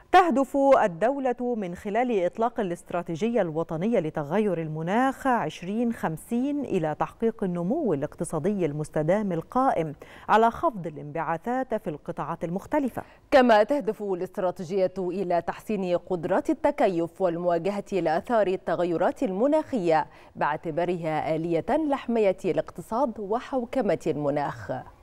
تهدف الدولة من خلال إطلاق الاستراتيجية الوطنية لتغير المناخ 2050 إلى تحقيق النمو الاقتصادي المستدام القائم على خفض الانبعاثات في القطاعات المختلفة. كما تهدف الاستراتيجية إلى تحسين قدرات التكيف والمواجهة لآثار التغيرات المناخية باعتبارها آلية لحماية الاقتصاد وحوكمة المناخ.